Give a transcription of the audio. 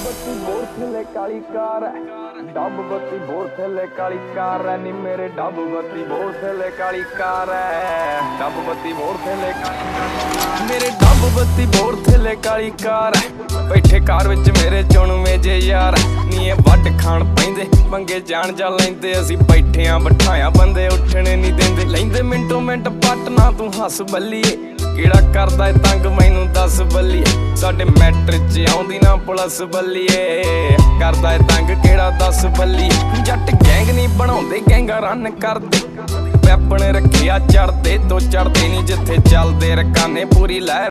ਬੱਤੀ ਬੋਰ ਥੱਲੇ ਕਾਲੀ ਕਾਰ ਹੈ, ਡੱਬ ਬੱਤੀ ਬੋਰ ਥੱਲੇ ਕਾਲੀ ਕਾਰ ਹੈ ਨੀ ਮੇਰੇ ਡੱਬ ਬੱਤੀ ਬੋਰ ਥੱਲੇ ਕਾਲੀ ਕਾਰ ਹੈ, ਡੱਬ ਬੱਤੀ ਬੋਰ ਥੱਲੇ ਮੇਰੇ ਡੱਬ ਬੱਤੀ ਬੋਰ ਥੱਲੇ ਕਾਲੀ ਕਾਰ ਹੈ। ਬੈਠੇ ਕਾਰ ਵਿੱਚ ਮੇਰੇ ਚੁਣਵੇਂ ਜੇ ਯਾਰ ਨੀ ਇਹ ਵੱਢ ਖਾਣ ਪੈਂਦੇ ਮੰਗੇ ਜਾਣ ਜਾ ਲੈਂਦੇ ਅਸੀਂ ਬੈਠਿਆਂ ਬਿਠਾਇਆ ਬੰਦੇ ਉੱਠਣੇ ਨਹੀਂ ਦਿੰਦੇ ਲੈਂਦੇ ਮਿੰਟੋ ਮਿੰਟ ਪੱਟ ਨਾ ਤੂੰ ਹੱਸ ਬੱਲੀਏ ਕਿਹੜਾ ਕਰਦਾ ਏ ਤੰਗ ਮੈਨੂੰ ਦੱਸ ਬੱਲੀਏ ਸਾਡੇ ਮੈਟਰ 'ਚ ਆਉਂਦੀ ਨਾ ਪੁਲਿਸ ਬੱਲੀਏ ਕਰਦਾ ਏ ਤੰਗ ਕਿਹੜਾ ਦੱਸ ਬੱਲੀਏ ਜੱਟ ਗੈਂਗ ਨਹੀਂ ਬਣਾਉਂਦੇ ਗੈਂਗਾ ਰਨ ਕਰਦੇ ਵੈਪਨ ਰੱਖਿਆ ਚੜਦੇ ਤੋਂ ਚੜਦੇ ਨਹੀਂ ਜਿੱਥੇ ਚੱਲਦੇ ਰਕਾਨੇ ਪੂਰੀ ਲਹਿਰ